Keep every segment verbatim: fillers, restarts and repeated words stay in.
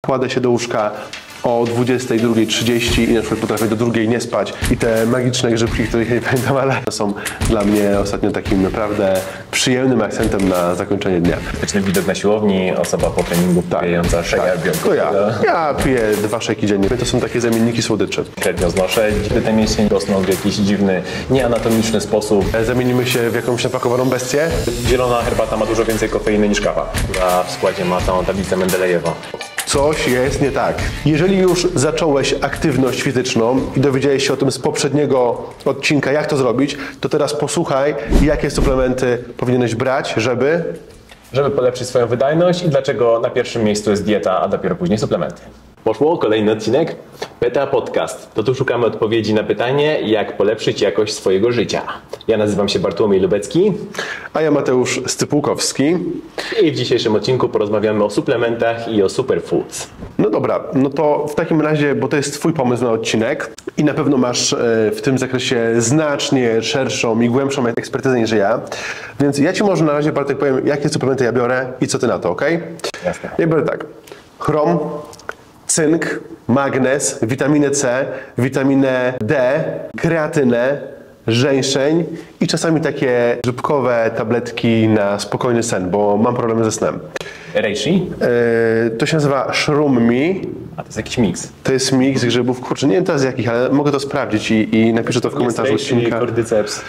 kładę się do łóżka o dwudziestej drugiej trzydzieści i na przykład potrafię do drugiej nie spać i te magiczne grzybki, których nie pamiętam, ale są dla mnie ostatnio takim naprawdę przyjemnym akcentem na zakończenie dnia. Typiczny widok na siłowni, osoba po treningu popijająca tak, shaker tak. To ja. Ja piję dwa szejki dziennie. To są takie zamienniki słodyczy. Średnio znoszę. Te mięśnie rosną w jakiś dziwny, nieanatomiczny sposób. Zamienimy się w jakąś napakowaną bestię. Zielona herbata ma dużo więcej kofeiny niż kawa, która w składzie ma całą tablicę Mendelejewa. Coś jest nie tak. Jeżeli już zacząłeś aktywność fizyczną i dowiedziałeś się o tym z poprzedniego odcinka, jak to zrobić, to teraz posłuchaj, jakie suplementy powinieneś brać, żeby... Żeby polepszyć swoją wydajność i dlaczego na pierwszym miejscu jest dieta, a dopiero później suplementy. Poszło, kolejny odcinek. Beta Podcast. To tu szukamy odpowiedzi na pytanie, jak polepszyć jakość swojego życia. Ja nazywam się Bartłomiej Lubecki. A ja Mateusz Stypułkowski. I w dzisiejszym odcinku porozmawiamy o suplementach i o superfoods. No dobra, no to w takim razie, bo to jest twój pomysł na odcinek i na pewno masz w tym zakresie znacznie szerszą i głębszą ekspertyzę niż ja, więc ja ci może na razie, Bartek, powiem, jakie suplementy ja biorę i co ty na to, ok? Jasne. Ja biorę tak, chrom, cynk, magnez, witaminę C, witaminę D, kreatynę, żeńszeń i czasami takie grzybkowe tabletki na spokojny sen, bo mam problemy ze snem. Reishi? Yy, to się nazywa Shroomi. A to jest jakiś miks. To jest miks grzybów, kurczę, nie wiem teraz jakich, ale mogę to sprawdzić i, i napiszę to w komentarzu odcinka. Cordyceps.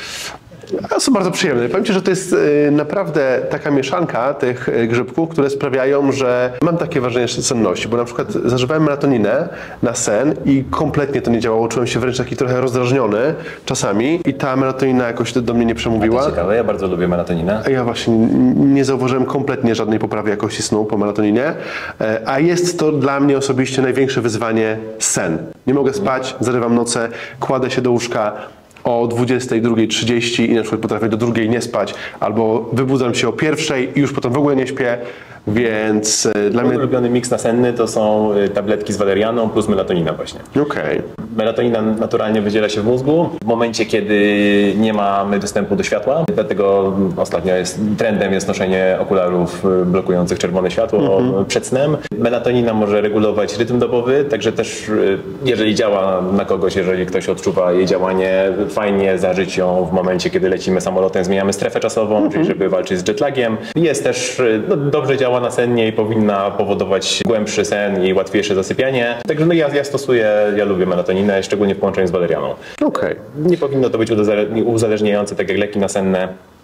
A są bardzo przyjemne. Powiem Ci, że to jest y, naprawdę taka mieszanka tych y, grzybków, które sprawiają, że mam takie wrażenie senności, bo na przykład zażywałem melatoninę na sen i kompletnie to nie działało. Czułem się wręcz taki trochę rozdrażniony czasami i ta melatonina jakoś do mnie nie przemówiła. A to ciekawe, ja bardzo lubię melatoninę. A ja właśnie nie zauważyłem kompletnie żadnej poprawy jakości snu po melatoninie, a jest to dla mnie osobiście największe wyzwanie sen. Nie mogę spać, zarywam noce, kładę się do łóżka o dwudziestej drugiej trzydzieści i na przykład potrafię do drugiej nie spać, albo wybudzam się o pierwszej i już potem w ogóle nie śpię, więc dla mnie... Mój ulubiony miks nasenny to są tabletki z walerianą plus melatonina właśnie. Okej. Okay. Melatonina naturalnie wydziela się w mózgu w momencie, kiedy nie mamy dostępu do światła, dlatego ostatnio jest trendem jest noszenie okularów blokujących czerwone światło mm-hmm. przed snem. Melatonina może regulować rytm dobowy, także też jeżeli działa na kogoś, jeżeli ktoś odczuwa jej działanie, fajnie zażyć ją w momencie, kiedy lecimy samolotem, zmieniamy strefę czasową, mm-hmm. czyli żeby walczyć z jetlagiem. Jest też, no, dobrze działa nasennie i powinna powodować głębszy sen i łatwiejsze zasypianie. Także no, ja, ja stosuję, ja lubię melatoninę, szczególnie w połączeniu z walerianą. Okay. Nie powinno to być uzależniające, tak jak leki nasenne.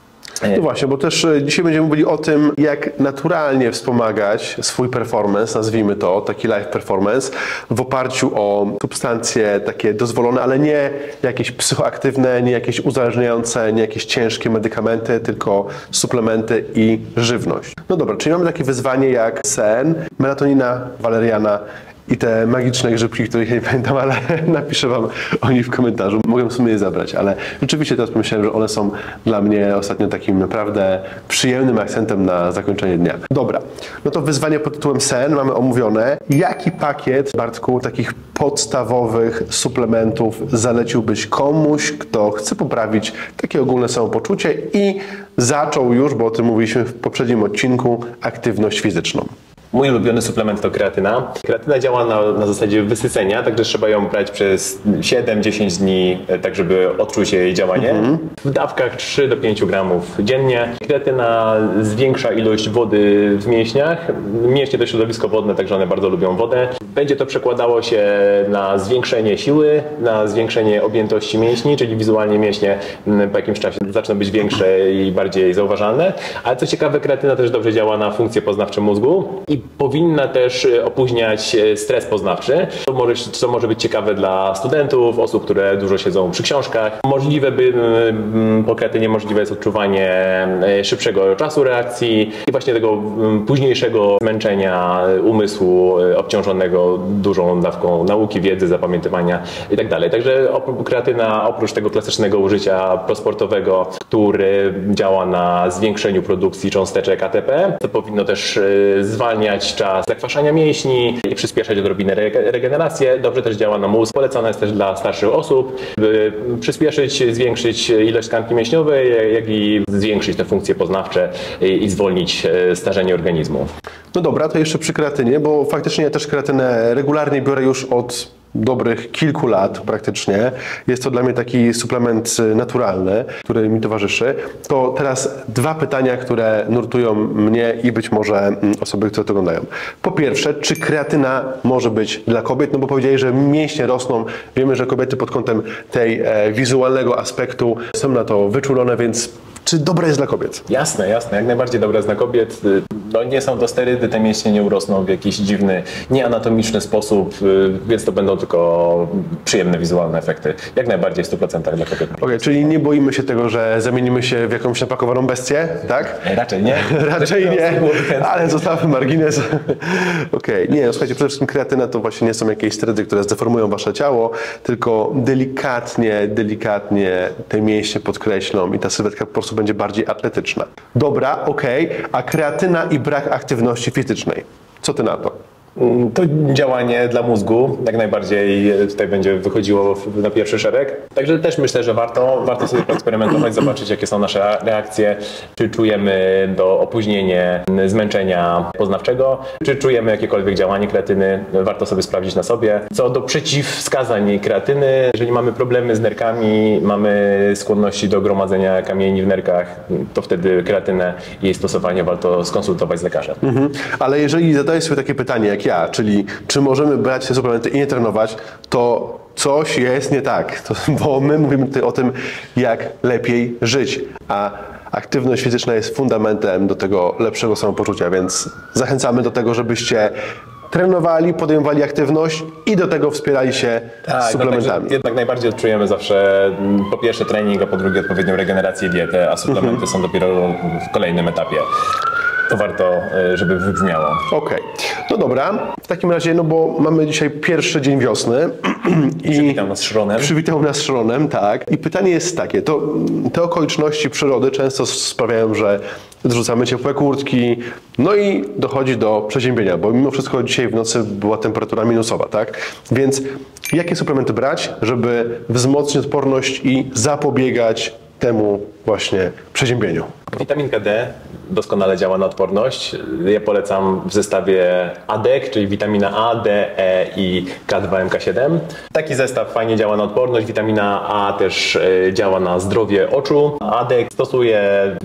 No właśnie, bo też dzisiaj będziemy mówili o tym, jak naturalnie wspomagać swój performance, nazwijmy to, taki life performance, w oparciu o substancje takie dozwolone, ale nie jakieś psychoaktywne, nie jakieś uzależniające, nie jakieś ciężkie medykamenty, tylko suplementy i żywność. No dobra, czyli mamy takie wyzwanie jak sen, melatonina, waleriana i te magiczne grzybki, których nie pamiętam, ale napiszę Wam o nich w komentarzu. Mogę w sumie je zabrać, ale rzeczywiście teraz pomyślałem, że one są dla mnie ostatnio takim naprawdę przyjemnym akcentem na zakończenie dnia. Dobra, no to wyzwanie pod tytułem sen mamy omówione. Jaki pakiet, Bartku, takich podstawowych suplementów zaleciłbyś komuś, kto chce poprawić takie ogólne samopoczucie i zaczął już, bo o tym mówiliśmy w poprzednim odcinku, aktywność fizyczną? Mój ulubiony suplement to kreatyna. Kreatyna działa na, na zasadzie wysycenia, także trzeba ją brać przez siedem do dziesięciu dni, tak żeby odczuć jej działanie. Mm-hmm. W dawkach trzy do pięciu gramów dziennie. Kreatyna zwiększa ilość wody w mięśniach. Mięśnie to środowisko wodne, także one bardzo lubią wodę. Będzie to przekładało się na zwiększenie siły, na zwiększenie objętości mięśni, czyli wizualnie mięśnie po jakimś czasie zaczną być większe i bardziej zauważalne. Ale co ciekawe, kreatyna też dobrze działa na funkcje poznawcze mózgu i powinna też opóźniać stres poznawczy, co może, co może być ciekawe dla studentów, osób, które dużo siedzą przy książkach. Możliwe by, po kreatynie możliwe jest odczuwanie szybszego czasu reakcji i właśnie tego późniejszego zmęczenia umysłu obciążonego dużą dawką nauki, wiedzy, zapamiętywania itd. Także kreatyna oprócz tego klasycznego użycia prosportowego, który działa na zwiększeniu produkcji cząsteczek A T P, to powinno też zwalniać zwalniać czas zakwaszania mięśni i przyspieszać odrobinę regenerację. Dobrze też działa na mózg. Polecane jest też dla starszych osób, by przyspieszyć, zwiększyć ilość tkanki mięśniowej, jak i zwiększyć te funkcje poznawcze i zwolnić starzenie organizmu. No dobra, to jeszcze przy kreatynie, bo faktycznie ja też kreatynę regularnie biorę już od dobrych kilku lat praktycznie. Jest to dla mnie taki suplement naturalny, który mi towarzyszy. To teraz dwa pytania, które nurtują mnie i być może osoby, które to oglądają. Po pierwsze, czy kreatyna może być dla kobiet? No bo powiedzieli, że mięśnie rosną. Wiemy, że kobiety pod kątem tej e, wizualnego aspektu są na to wyczulone, więc czy dobre jest dla kobiet? Jasne, jasne. Jak najbardziej dobre jest dla kobiet. No, nie są to sterydy, te mięśnie nie urosną w jakiś dziwny, nieanatomiczny sposób, więc to będą tylko przyjemne wizualne efekty. Jak najbardziej w stu procentach dla kobiet. Okej, okay, czyli nie boimy się tego, że zamienimy się w jakąś napakowaną bestię, tak? Raczej nie. Raczej nie, ale zostawmy margines. Okej, okay. Nie, no, słuchajcie, przede wszystkim kreatyna to właśnie nie są jakieś sterydy, które zdeformują wasze ciało, tylko delikatnie, delikatnie te mięśnie podkreślą i ta sylwetka po prostu będzie bardziej atletyczna. Dobra, okej, okay. A kreatyna i brak aktywności fizycznej. Co ty na to? To działanie dla mózgu jak najbardziej tutaj będzie wychodziło na pierwszy szereg. Także też myślę, że warto, warto sobie poeksperymentować, zobaczyć jakie są nasze reakcje, czy czujemy do opóźnienie zmęczenia poznawczego, czy czujemy jakiekolwiek działanie kreatyny. Warto sobie sprawdzić na sobie. Co do przeciwwskazań kreatyny, jeżeli mamy problemy z nerkami, mamy skłonności do gromadzenia kamieni w nerkach, to wtedy kreatynę i jej stosowanie warto skonsultować z lekarzem. Mhm. Ale jeżeli zadajesz sobie takie pytanie, jak ja, czyli czy możemy brać te suplementy i nie trenować, to coś jest nie tak, to, bo my mówimy tutaj o tym, jak lepiej żyć, a aktywność fizyczna jest fundamentem do tego lepszego samopoczucia, więc zachęcamy do tego, żebyście trenowali, podejmowali aktywność i do tego wspierali się tak, suplementami. No, jednak najbardziej odczujemy zawsze po pierwsze trening, a po drugie odpowiednią regenerację i dietę, a suplementy mhm. są dopiero w kolejnym etapie. To warto, żeby wybrzmiało. Okej, okay. No dobra. W takim razie, no bo mamy dzisiaj pierwszy dzień wiosny. I przywitał nas szronem. Przywitał nas szronem, tak. I pytanie jest takie, to te okoliczności przyrody często sprawiają, że zrzucamy ciepłe kurtki, no i dochodzi do przeziębienia, bo mimo wszystko dzisiaj w nocy była temperatura minusowa, tak? Więc jakie suplementy brać, żeby wzmocnić odporność i zapobiegać temu właśnie przeziębieniu? Witaminka D doskonale działa na odporność. Ja polecam w zestawie A D E C, czyli witamina A, D, E i K dwa M K siedem. Taki zestaw fajnie działa na odporność. Witamina A też działa na zdrowie oczu. A D E C stosuję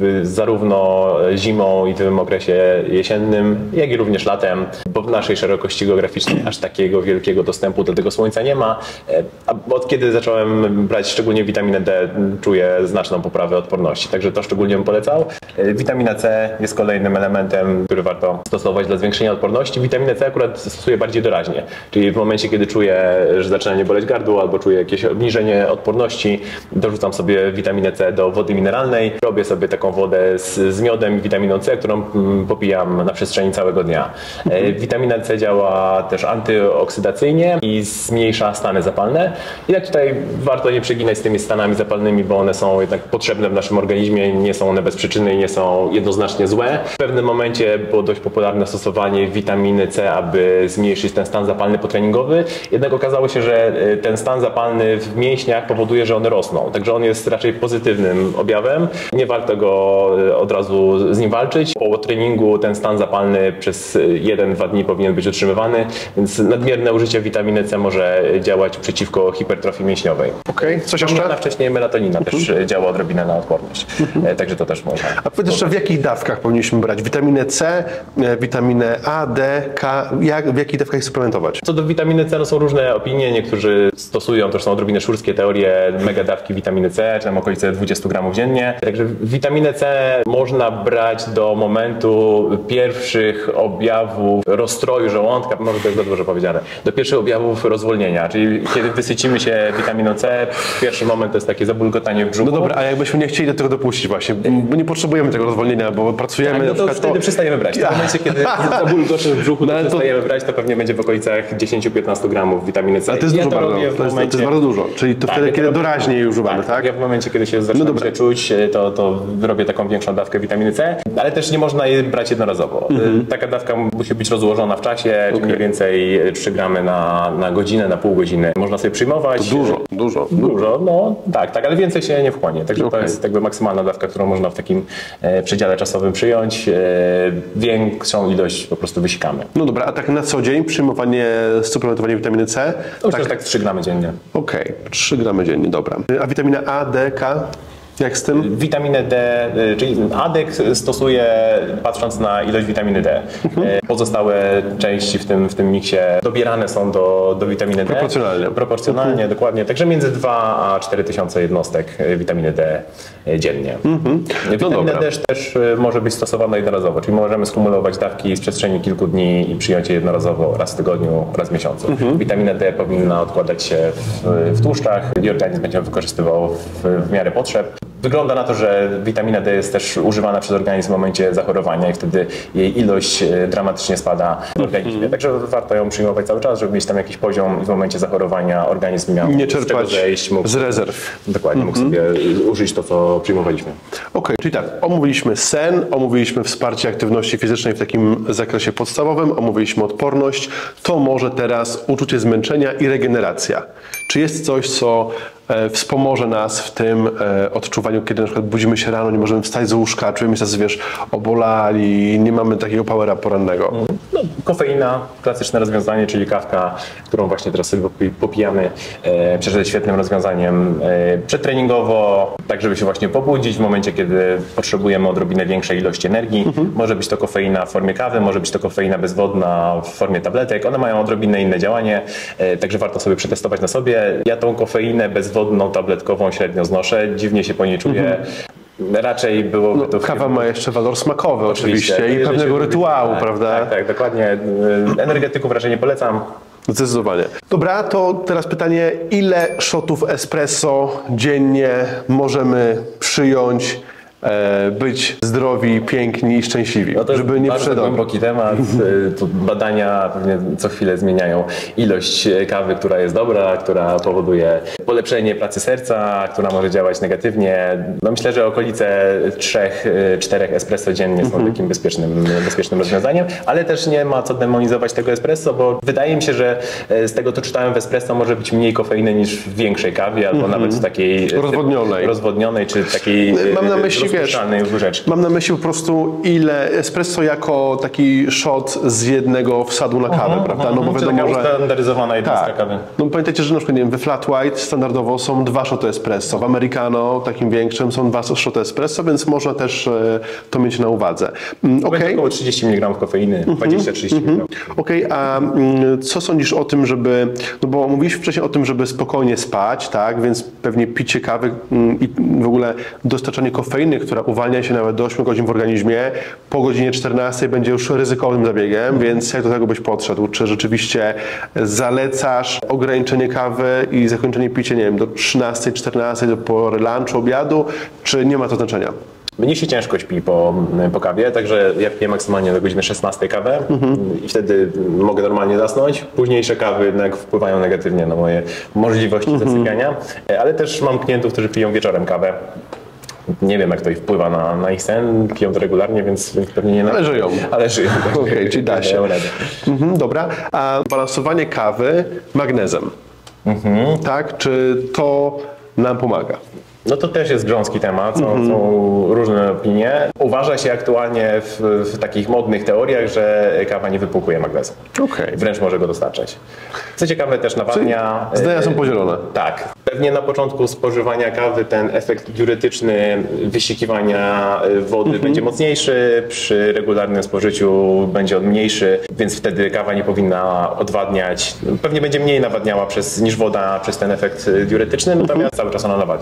zarówno zimą i w tym okresie jesiennym, jak i również latem, bo w naszej szerokości geograficznej aż takiego wielkiego dostępu do tego słońca nie ma. A od kiedy zacząłem brać szczególnie witaminę D, czuję znaczną poprawę odporności, także to szczególnie bym polecał. Witamina C jest kolejnym elementem, który warto stosować dla zwiększenia odporności. Witaminę C akurat stosuję bardziej doraźnie, czyli w momencie, kiedy czuję, że zaczyna mnie boleć gardło albo czuję jakieś obniżenie odporności, dorzucam sobie witaminę C do wody mineralnej. Robię sobie taką wodę z, z miodem i witaminą C, którą popijam na przestrzeni całego dnia. Witamina C działa też antyoksydacyjnie i zmniejsza stany zapalne. I tak tutaj warto nie przeginać z tymi stanami zapalnymi, bo one są jednak potrzebne w naszym organizmie, nie są one bez przyczyny i nie są jednoznacznie złe. W pewnym momencie było dość popularne stosowanie witaminy C, aby zmniejszyć ten stan zapalny potreningowy, jednak okazało się, że ten stan zapalny w mięśniach powoduje, że one rosną, także on jest raczej pozytywnym objawem. Nie warto go od razu z nim walczyć. Po treningu ten stan zapalny przez jeden dwa dni powinien być utrzymywany, więc nadmierne użycie witaminy C może działać przeciwko hipertrofii mięśniowej. Okej, okay. Coś jeszcze? A wcześniej melatonina mhm. też działa odrobinę na odporność, mhm. także to też można. A powiedz jeszcze, w jakich dawkach powinniśmy brać witaminę C, witaminę A, D, K, jak, w jakich dawkach ich suplementować? Co do witaminy C, no są różne opinie, niektórzy stosują, to są odrobinę szurskie teorie, mega dawki witaminy C, czy tam okolice dwadzieścia gramów dziennie. Także witaminę C można brać do momentu pierwszych objawów rozstroju żołądka, może to jest za dużo powiedziane, do pierwszych objawów rozwolnienia, czyli kiedy wysycimy się witaminą C, pierwszy moment to jest takie zabulgotanie w brzuchu. No dobra, a jakbyśmy nie chcieli do tego dopuścić właśnie, bo nie potrzebujemy tego rozwolnienia, bo pracujemy Tak, no na to przykład... wtedy przestajemy brać. W momencie, kiedy za ból goszy w brzuchu, to No, ale to- przestajemy brać, to pewnie będzie w okolicach dziesięć do piętnastu gramów witaminy C. Ale to jest Ja dużo bardzo, robię w to jest, momencie- to jest bardzo dużo, czyli to Tak, wtedy, ja to kiedy robię- doraźnie jej używamy, tak? Ja w momencie, kiedy się zaczynam dobra. się czuć, to, to robię taką większą dawkę witaminy C, ale też nie można jej brać jednorazowo. Mhm. Taka dawka musi być rozłożona w czasie, czyli mniej więcej trzy gramy na, na godzinę, na pół godziny. Można sobie przyjmować. Dużo, dużo. Dużo, no tak, tak, ale więcej się nie wchłonie. Także Okej. to jest jakby maksymalna dawka, którą można w takim e, przedziale czasowym przyjąć. E, większą ilość po prostu wysikamy. No dobra, a tak na co dzień przyjmowanie, suplementowanie witaminy C? To myślę, że tak trzy gramy dziennie. Okej, trzy gramy dziennie, dobra. A witamina A, D, K? Jak z tym? Witaminę D, y, czyli Adek stosuje patrząc na ilość witaminy D. Y, Pozostałe części w tym, w tym miksie dobierane są do, do witaminy D. Proporcjonalnie. Proporcjonalnie, dokładnie. Także między dwa a cztery tysiące jednostek y, witaminy D y, dziennie. Witamina dobra. D też y, może być stosowana jednorazowo, czyli możemy skumulować dawki z przestrzeni kilku dni i przyjąć je jednorazowo raz w tygodniu, raz w miesiącu. Witamina D powinna odkładać się w, w tłuszczach i organizm będzie ją wykorzystywał w, w miarę potrzeb. Wygląda na to, że witamina D jest też używana przez organizm w momencie zachorowania i wtedy jej ilość e, dramatycznie spada w organizmie. Także warto ją przyjmować cały czas, żeby mieć tam jakiś poziom i w momencie zachorowania organizm miał Nie z czego czerpać zejść, mógł, z rezerw. dokładnie, mógł sobie użyć to, co przyjmowaliśmy. Okej, czyli tak, omówiliśmy sen, omówiliśmy wsparcie aktywności fizycznej w takim zakresie podstawowym, omówiliśmy odporność, to może teraz uczucie zmęczenia i regeneracja. Czy jest coś, co e, wspomoże nas w tym e, odczuwaniu, kiedy na przykład budzimy się rano, nie możemy wstać z łóżka, czujemy się, wiesz, obolali, nie mamy takiego powera porannego? No, kofeina, klasyczne rozwiązanie, czyli kawka, którą właśnie teraz sobie popi- popijamy, e, przecież jest świetnym rozwiązaniem e, przedtreningowo, tak żeby się właśnie pobudzić w momencie, kiedy potrzebujemy odrobinę większej ilości energii. Może być to kofeina w formie kawy, może być to kofeina bezwodna w formie tabletek. One mają odrobinę inne działanie, e, także warto sobie przetestować na sobie. Ja tą kofeinę bezwodną, tabletkową średnio znoszę, dziwnie się po niej czuję. Raczej byłoby No, to... w kawa ma jeszcze walor smakowy oczywiście, Oczywiście. i Jeżeli pewnego się- rytuału, tak, prawda? Tak, tak, dokładnie. Energetyków raczej nie polecam. Zdecydowanie. Dobra, to teraz pytanie, ile shotów espresso dziennie możemy przyjąć, e, być zdrowi, piękni i szczęśliwi, No to jest żeby nie bardzo przedał. głęboki temat. Y, Tu badania pewnie co chwilę zmieniają ilość kawy, która jest dobra, która powoduje polepszenie pracy serca, która może działać negatywnie. No myślę, że okolice trzech, czterech espresso dziennie są takim bezpiecznym, bezpiecznym rozwiązaniem, ale też nie ma co demonizować tego espresso, bo wydaje mi się, że z tego, co czytałem, w espresso może być mniej kofeiny niż w większej kawie, albo nawet w takiej Rozwodnionej. rozwodnionej czy takiej Mam na myśli, wiesz, rozpuszczalnej łyżeczki. mam na myśli po prostu ile espresso jako taki shot z jednego wsadu na kawę, prawda? No bo Czy wiadomo, taka że... ustandaryzowana jednostka Tak. kawy. No pamiętajcie, że na przykład nie wiem, we flat white standardowo są dwa shoty espresso, w americano takim większym są dwa shoty espresso, więc można też e, to mieć na uwadze. Mm, Będzie Okej. około trzydzieści miligramów kofeiny, dwadzieścia do trzydziestu miligramów. Okej, a mm, co sądzisz o tym, żeby, no bo mówiliśmy wcześniej o tym, żeby spokojnie spać, tak, więc pewnie picie kawy mm, i w ogóle dostarczanie kofeiny, która uwalnia się nawet do ośmiu godzin w organizmie, po godzinie czternastej będzie już ryzykownym zabiegiem, więc jak do tego byś podszedł? Czy rzeczywiście zalecasz ograniczenie kawy i zakończenie picia, nie wiem, do trzynastej, czternastej, do pory lunchu, obiadu, czy nie ma to znaczenia? Mnie się ciężko śpi po, po kawie, także ja piję maksymalnie do godziny szesnastej kawę i wtedy mogę normalnie zasnąć. Późniejsze kawy jednak wpływają negatywnie na moje możliwości zasypiania, ale też mam klientów, którzy piją wieczorem kawę. Nie wiem, jak to ich wpływa na, na ich sen, piją to regularnie, więc, więc pewnie nie... Na... Ale żyją. Ale żyją. Okej, czyli da się. Dają radę. Mhm, dobra, a balansowanie kawy magnezem, tak, czy to nam pomaga? No to też jest grząski temat, są, mm-hmm. są różne opinie. Uważa się aktualnie w, w takich modnych teoriach, że kawa nie wypłukuje magnezu. Okej. Wręcz może go dostarczać. Co ciekawe też nawadnia... Czyli zdania są podzielone. Tak. Pewnie na początku spożywania kawy ten efekt diuretyczny wysikiwania wody mm-hmm. będzie mocniejszy, przy regularnym spożyciu będzie on mniejszy, więc wtedy kawa nie powinna odwadniać. Pewnie będzie mniej nawadniała przez, niż woda przez ten efekt diuretyczny, natomiast mm-hmm. cały czas ona nawadnia. Nie, nie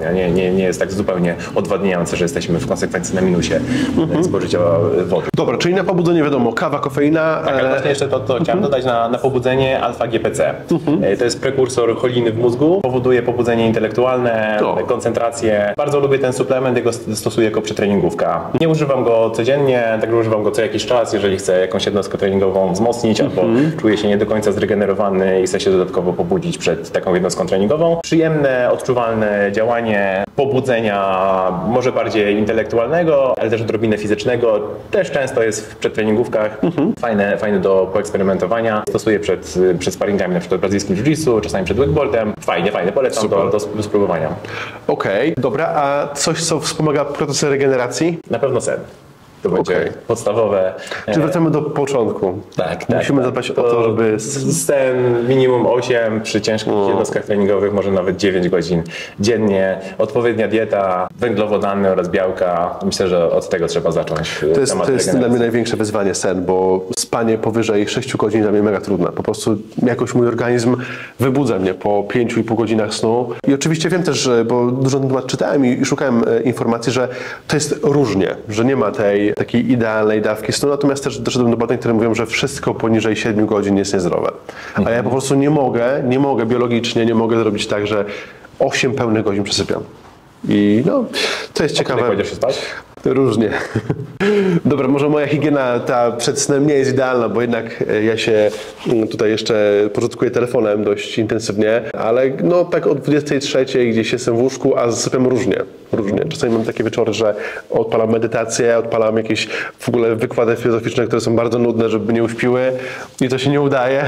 nie, nie jest tak zupełnie odwadniające, że jesteśmy w konsekwencji na minusie mhm. spożycia wody. Dobra, czyli na pobudzenie wiadomo, kawa, kofeina. Tak, ale właśnie jeszcze to, to chciałem dodać na, na pobudzenie alfa G P C. Mhm. To jest prekursor choliny w mózgu, powoduje pobudzenie intelektualne, to. koncentrację. Bardzo lubię ten suplement, jego stosuję jako przetreningówka. Nie używam go codziennie, także używam go co jakiś czas, jeżeli chcę jakąś jednostkę treningową wzmocnić mhm. albo czuję się nie do końca zregenerowany i chcę się dodatkowo pobudzić przed taką jednostką treningową. Przyjemne, odczuwalne działanie pobudzenia, może bardziej intelektualnego, ale też odrobinę fizycznego. Też często jest w przedtreningówkach. Mhm. Fajne, fajne do poeksperymentowania. Stosuję przed, przed sparingami, na przykład brazylijskim jiu-jitsu, czasami przed wakeboardem. Fajnie, fajnie. Polecam do, do, do spróbowania. Okej, okay. Dobra. A coś, co wspomaga procesy regeneracji? Na pewno sen. To będzie okay. podstawowe. Czy wracamy do początku? Tak, Musimy tak, zadbać tak. o to, żeby... Sen minimum osiem, przy ciężkich o. jednostkach treningowych może nawet dziewięć godzin dziennie. Odpowiednia dieta, węglowodany oraz białka. Myślę, że od tego trzeba zacząć. To jest, to jest dla mnie największe wyzwanie sen, bo spanie powyżej sześciu godzin dla mnie mega trudne. Po prostu jakoś mój organizm wybudza mnie po pięciu i pół godzinach snu. I oczywiście wiem też, że, bo dużo na ten temat czytałem i szukałem informacji, że to jest różnie, że nie ma tej takiej idealnej dawki snu, natomiast też doszedłem do badań, które mówią, że wszystko poniżej siedmiu godzin jest niezdrowe. A ja po prostu nie mogę, nie mogę biologicznie, nie mogę zrobić tak, że osiem pełnych godzin przesypiam. I no, to jest ciekawe. Jak będziesz się spać? Różnie. Dobra, może moja higiena ta przed snem nie jest idealna, bo jednak ja się tutaj jeszcze pożytkuję telefonem dość intensywnie, ale no tak o dwudziestej trzeciej gdzieś jestem w łóżku, a zasypiam różnie. Różnie. Czasami mam takie wieczory, że odpalam medytację, odpalam jakieś w ogóle wykłady filozoficzne, które są bardzo nudne, żeby nie uśpiły i to się nie udaje.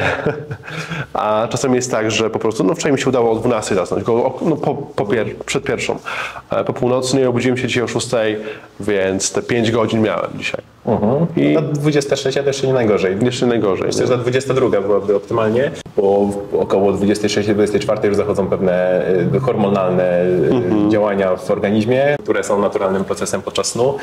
A czasami jest tak, że po prostu, no wczoraj mi się udało o dwunastej zasnąć, no po, po pier przed pierwszą. Po północnej obudziłem się dzisiaj o szóstej, więc te pięć godzin miałem dzisiaj. Uh-huh. I na dwudziesta trzecia to jeszcze nie najgorzej. Jeszcze najgorzej. Myślę, że na dwudziesta druga byłaby optymalnie, bo około dwudziestej trzeciej do dwudziestej czwartej już zachodzą pewne hormonalne uh-huh. działania w organizmie, które są naturalnym procesem podczas snu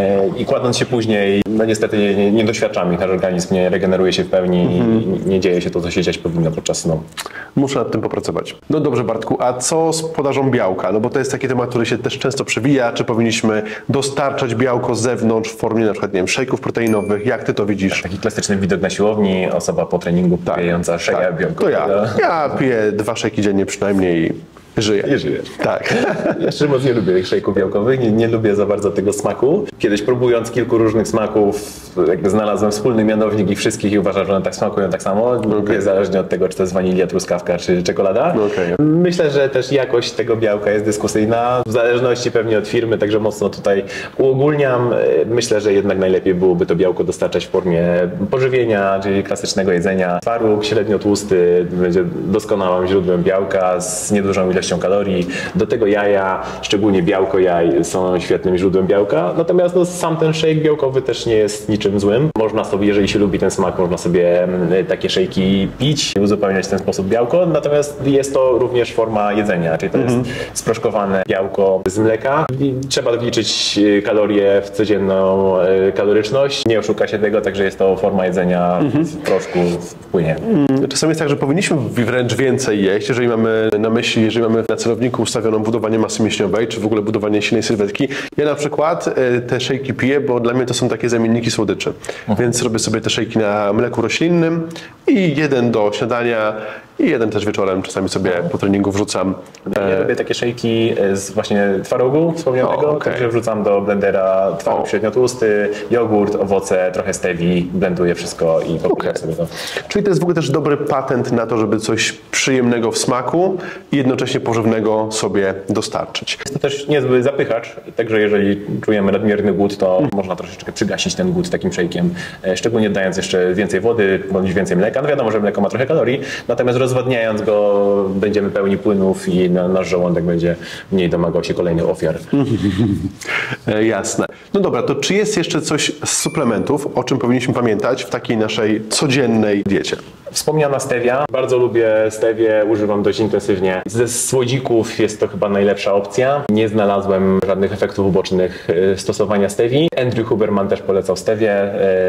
i kładąc się później, no niestety nie, nie, nie doświadczamy, nasz organizm nie regeneruje się w pełni uh-huh. i nie dzieje się to, co się dziać powinno podczas snu. Muszę nad tym popracować. No dobrze, Bartku, a co z podażą białka? No bo to jest taki temat, który się też często przewija. Czy powinniśmy dostarczać białko z zewnątrz w formie na przykład, nie wiem, szejków proteinowych? Jak ty to widzisz? Taki klasyczny widok na siłowni, osoba po treningu tak, pijąca szeja tak. białko. To ja. Ja piję dwa szejki dziennie przynajmniej. Żyję. Nie żyjesz. Tak. Ja szczerze mówiąc nie lubię tych szejków białkowych, nie, nie lubię za bardzo tego smaku. Kiedyś próbując kilku różnych smaków, jakby znalazłem wspólny mianownik ich wszystkich i uważam, że one tak smakują tak samo, okay. niezależnie od tego, czy to jest wanilia, truskawka, czy czekolada. Okay. Myślę, że też jakość tego białka jest dyskusyjna, w zależności pewnie od firmy, także mocno tutaj uogólniam. Myślę, że jednak najlepiej byłoby to białko dostarczać w formie pożywienia, czyli klasycznego jedzenia. Twaróg średnio tłusty będzie doskonałym źródłem białka z niedużą ilością kalorii. Do tego jaja, szczególnie białko jaj, są świetnym źródłem białka. Natomiast no, sam ten shake białkowy też nie jest niczym złym. Można sobie, jeżeli się lubi ten smak, można sobie takie szejki pić, uzupełniać w ten sposób białko. Natomiast jest to również forma jedzenia, czyli to jest mm-hmm. sproszkowane białko z mleka. I trzeba wliczyć kalorie w codzienną kaloryczność. Nie oszuka się tego, także jest to forma jedzenia mm-hmm. w proszku w płynie. Mm, czasami jest tak, że powinniśmy wręcz więcej jeść, jeżeli mamy na myśli, jeżeli mamy na celowniku ustawioną budowanie masy mięśniowej, czy w ogóle budowanie silnej sylwetki. Ja na przykład te szejki piję, bo dla mnie to są takie zamienniki słodyczy. Uh-huh. Więc robię sobie te szejki na mleku roślinnym i jeden do śniadania i jeden też wieczorem czasami sobie po treningu wrzucam. Ja robię takie szejki z właśnie twarogu wspomnianego, o, okay. także wrzucam do blendera twaróg średniotłusty, jogurt, owoce, trochę stevii, blenduję wszystko i popijam okay. sobie to. Czyli to jest w ogóle też dobry patent na to, żeby coś przyjemnego w smaku i jednocześnie pożywnego sobie dostarczyć. Jest to też niezły zapychacz, także jeżeli czujemy nadmierny głód, to hmm. można troszeczkę przygasić ten głód takim szejkiem, szczególnie dając jeszcze więcej wody bądź więcej mleka. No wiadomo, że mleko ma trochę kalorii, natomiast rozwadniając go będziemy pełni płynów i na, nasz żołądek będzie mniej domagał się kolejnych ofiar. Jasne. No dobra, to czy jest jeszcze coś z suplementów, o czym powinniśmy pamiętać w takiej naszej codziennej diecie? Wspomniana stevia. Bardzo lubię stevię, używam dość intensywnie. Ze słodzików jest to chyba najlepsza opcja. Nie znalazłem żadnych efektów ubocznych stosowania stevii. Andrew Huberman też polecał stevię,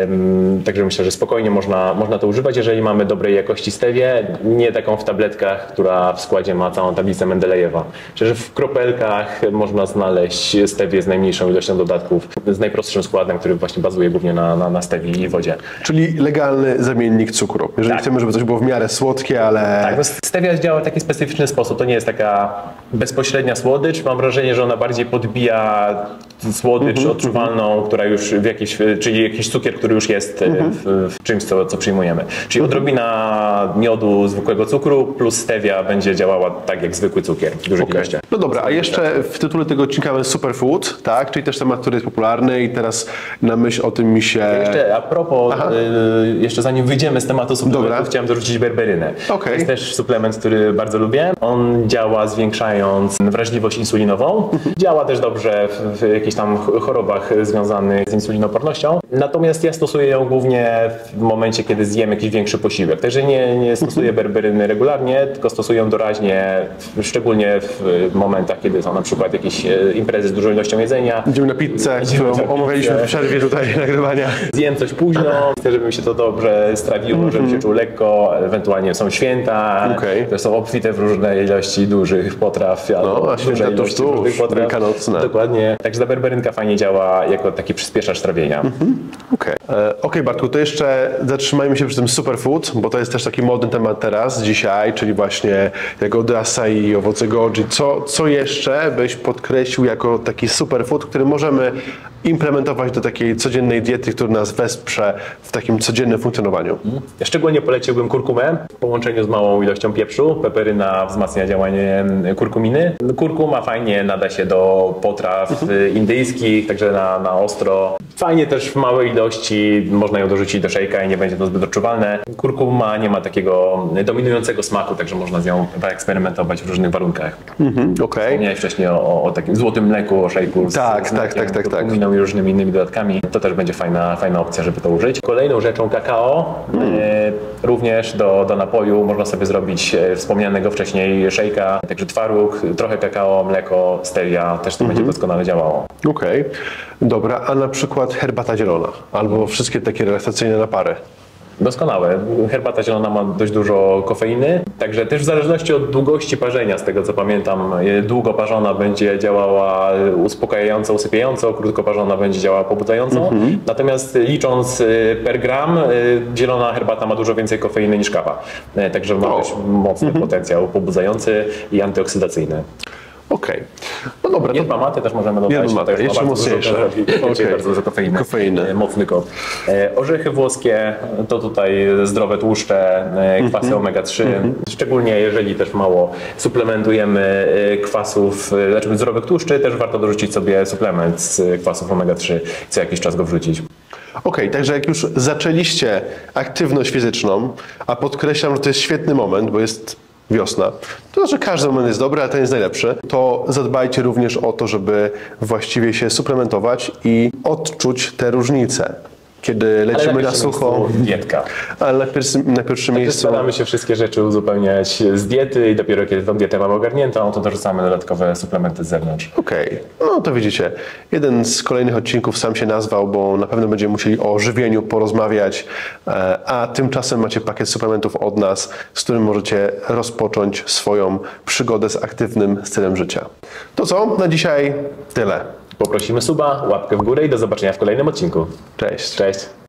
także myślę, że spokojnie można, można to używać, jeżeli mamy dobrej jakości stevię, nie taką w tabletkach, która w składzie ma całą tablicę Mendelejewa. Przecież w kropelkach można znaleźć stevię z najmniejszą ilością dodatków, z najprostszym składem, który właśnie bazuje głównie na, na, na stevii i wodzie. Czyli legalny zamiennik cukru. Jeżeli Tak. chcemy, żeby coś było w miarę słodkie, ale... Tak, no stevia działa w taki specyficzny sposób. To nie jest taka bezpośrednia słodycz. Mam wrażenie, że ona bardziej podbija słodycz mm-hmm, odczuwalną, mm-hmm. która już w jakiejś, czyli jakiś cukier, który już jest mm-hmm. w, w czymś, co, co przyjmujemy. Czyli mm-hmm. odrobina miodu, zwykłego cukru plus stevia będzie działała tak jak zwykły cukier w dużych okay. ilościach. No dobra, a jeszcze w tytule tego odcinka mamy superfood, tak? Czyli też temat, który jest popularny i teraz na myśl o tym mi się... Jeszcze a propos, y, jeszcze zanim wyjdziemy z tematu suplementów, dobra. chciałem dorzucić berberynę. Okay. To jest też suplement, który bardzo lubię. On działa zwiększając wrażliwość insulinową. Działa też dobrze w, w jakichś tam chorobach związanych z insulinopornością. Natomiast ja stosuję ją głównie w momencie, kiedy zjem jakiś większy posiłek. Także nie, nie stosuję berberyny regularnie, tylko stosuję ją doraźnie, szczególnie w momentach, kiedy są na przykład jakieś imprezy z dużą ilością jedzenia. Idziemy na pizzę, którą omawialiśmy w przerwie tutaj nagrywania. Zjem coś późno, chcę, żeby mi się to dobrze strawiło, mm-hmm. żebym się czuł lekko, ewentualnie są święta, okay. które są obfite w różne ilości dużych potraw, no, a święta to już tu, wielkanocne. Dokładnie. Także ta berberynka fajnie działa jako taki przyspieszacz trawienia. Mm-hmm. Okej, okay. e, okay, Bartku, to jeszcze zatrzymajmy się przy tym superfood, bo to jest też taki modny temat teraz, dzisiaj, czyli właśnie jagody acai, owoce goji. Co, co jeszcze byś podkreślił jako taki superfood, który możemy implementować do takiej codziennej diety, która nas wesprze w takim codziennym funkcjonowaniu? Ja szczególnie poleciłbym kurkumę w połączeniu z małą ilością pieprzu. Peperyna wzmacnia działanie kurkuminy. Kurkuma fajnie nada się do potraw mhm. indyjskich, także na, na ostro. Fajnie też w małej ilości można ją dorzucić do szejka i nie będzie to zbyt odczuwalne. Kurkuma nie ma takiego dominującego smaku, także można z nią eksperymentować w różnych warunkach. Mhm, okay. Wspomniałeś wcześniej o, o takim złotym mleku, o szejku z, tak, z tak, tak, tak, tak. i różnymi innymi dodatkami. To też będzie fajna, fajna opcja, żeby to użyć. Kolejną rzeczą kakao. Mm. E, również do, do napoju można sobie zrobić e, wspomnianego wcześniej szejka, także twaróg, trochę kakao, mleko, stevia, też to mm-hmm. będzie doskonale działało. Okej, okay. Dobra, a na przykład herbata zielona albo wszystkie takie relaksacyjne napary? Doskonałe. Herbata zielona ma dość dużo kofeiny, także też w zależności od długości parzenia, z tego co pamiętam, długo parzona będzie działała uspokajająco, usypiająco, krótko parzona będzie działała pobudzająco. Mm-hmm. Natomiast licząc per gram, zielona herbata ma dużo więcej kofeiny niż kawa. Także ma też mocny mm-hmm. potencjał pobudzający i antyoksydacyjny. Okej. Okay. No dobra. Yerba mate też możemy dodać. Yerba mate, jeszcze mocniejsze. Okay. Bardzo dużo kofeiny. Kofeiny. Mocny kop. Orzechy włoskie to tutaj zdrowe tłuszcze, kwasy mm-hmm. omega trzy. Mm-hmm. Szczególnie jeżeli też mało suplementujemy kwasów, znaczy zdrowych tłuszczy, też warto dorzucić sobie suplement z kwasów omega trzy. Co jakiś czas go wrzucić. Okej, okay, także jak już zaczęliście aktywność fizyczną, a podkreślam, że to jest świetny moment, bo jest wiosna, to znaczy każdy moment jest dobry, a ten jest najlepszy, to zadbajcie również o to, żeby właściwie się suplementować i odczuć te różnice. Kiedy lecimy na, na sucho, dietka. Ale na pierwszym, na pierwszym miejscu... Staramy się wszystkie rzeczy uzupełniać z diety i dopiero kiedy tą dietę mamy ogarniętą, to dorzucamy dodatkowe suplementy z zewnątrz. Okej, okay. No to widzicie, jeden z kolejnych odcinków sam się nazwał, bo na pewno będziemy musieli o żywieniu porozmawiać, a tymczasem macie pakiet suplementów od nas, z którym możecie rozpocząć swoją przygodę z aktywnym stylem życia. To co? Na dzisiaj tyle. Poprosimy suba, łapkę w górę i do zobaczenia w kolejnym odcinku. Cześć. Cześć.